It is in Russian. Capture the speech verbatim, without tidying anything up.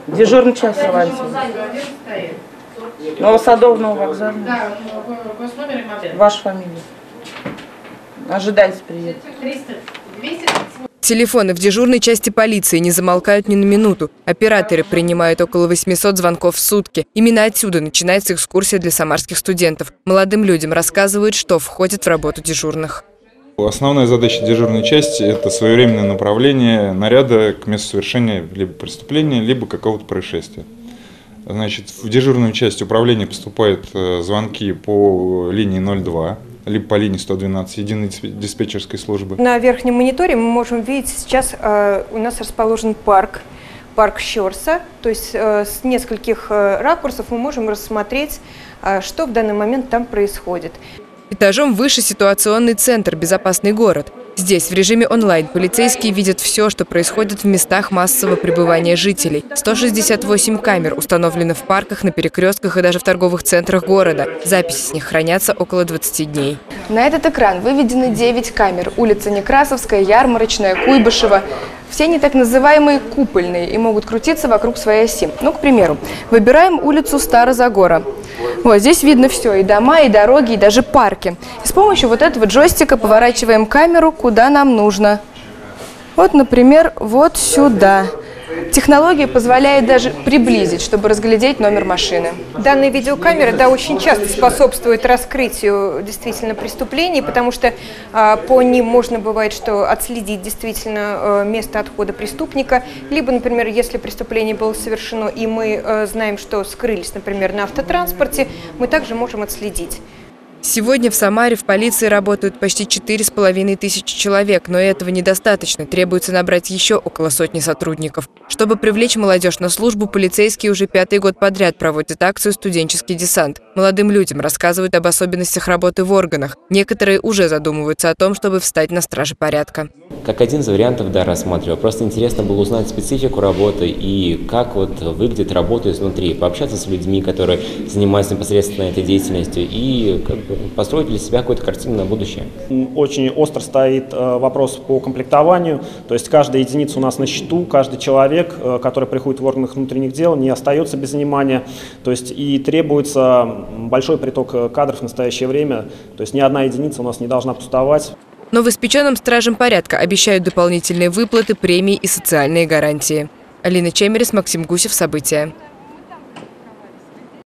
Дежурный час авансом. Новосадовного вокзала. Ваша фамилия. Ожидайте приедет. Телефоны в дежурной части полиции не замолкают ни на минуту. Операторы принимают около восьмисот звонков в сутки. Именно отсюда начинается экскурсия для самарских студентов. Молодым людям рассказывают, что входит в работу дежурных. Основная задача дежурной части – это своевременное направление наряда к месту совершения либо преступления, либо какого-то происшествия. Значит, в дежурную часть управления поступают звонки по линии ноль два. Либо по линии сто двенадцать, единой диспетчерской службы. На верхнем мониторе мы можем видеть, сейчас э, у нас расположен парк, парк Щорса, то есть э, с нескольких э, ракурсов мы можем рассмотреть, э, что в данный момент там происходит. Этажом выше ситуационный центр «Безопасный город». Здесь в режиме онлайн полицейские видят все, что происходит в местах массового пребывания жителей. сто шестьдесят восемь камер установлены в парках, на перекрестках и даже в торговых центрах города. Записи с них хранятся около двадцати дней. На этот экран выведены девять камер. Улица Некрасовская, Ярмарочная, Куйбышева. Все они так называемые купольные и могут крутиться вокруг своей оси. Ну, к примеру, выбираем улицу Старозагора. Вот здесь видно все, и дома, и дороги, и даже парки. И с помощью вот этого джойстика поворачиваем камеру, куда нам нужно. Вот, например, вот сюда. Технология позволяет даже приблизить, чтобы разглядеть номер машины. Данные видеокамеры, да, очень часто способствуют раскрытию действительно преступлений, потому что а, по ним можно бывает, что отследить действительно а, место отхода преступника, либо, например, если преступление было совершено и мы а, знаем, что скрылись, например, на автотранспорте, мы также можем отследить. Сегодня в Самаре в полиции работают почти четыре с половиной тысячи человек, но этого недостаточно. Требуется набрать еще около сотни сотрудников. Чтобы привлечь молодежь на службу, полицейские уже пятый год подряд проводят акцию «Студенческий десант». Молодым людям рассказывают об особенностях работы в органах. Некоторые уже задумываются о том, чтобы встать на страже порядка. Как один из вариантов, да, рассматривал. Просто интересно было узнать специфику работы и как вот выглядит работа изнутри. Пообщаться с людьми, которые занимаются непосредственно этой деятельностью, и как бы построить для себя какую-то картину на будущее. Очень остро стоит вопрос по комплектованию. То есть каждая единица у нас на счету, каждый человек, который приходит в органах внутренних дел, не остается без внимания. То есть и требуется большой приток кадров в настоящее время. То есть ни одна единица у нас не должна пустовать. Новоиспеченным стражам порядка обещают дополнительные выплаты, премии и социальные гарантии. Алина Чемерис, Максим Гусев. События.